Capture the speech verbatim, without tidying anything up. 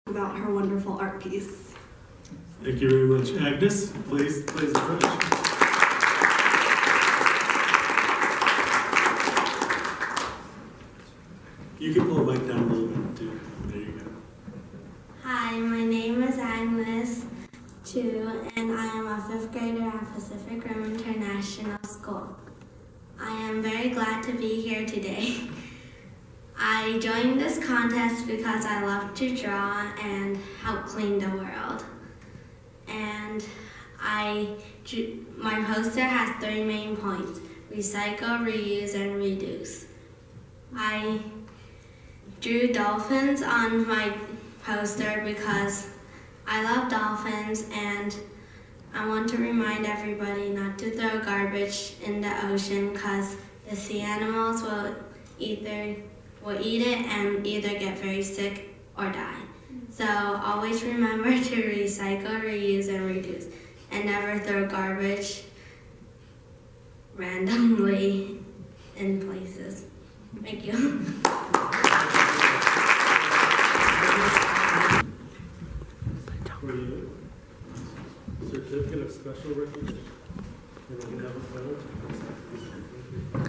about her wonderful art piece. Thank you very much. Agnes, please, please approach. You can pull the mic down a little bit too. There you go. Hi, my name is Agnes Chu, and I am a fifth grader at Pacific Rim International School. I am very glad to be here today. I joined this contest because I love to draw and help clean the world. And I, my poster has three main points: recycle, reuse, and reduce. I drew dolphins on my poster because I love dolphins, and I want to remind everybody not to throw garbage in the ocean because the sea animals will either will eat it and either get very sick or die. So always remember to recycle, reuse, and reduce, and never throw garbage randomly in places. Thank you. For you, certificate of special recognition. And we have a photo.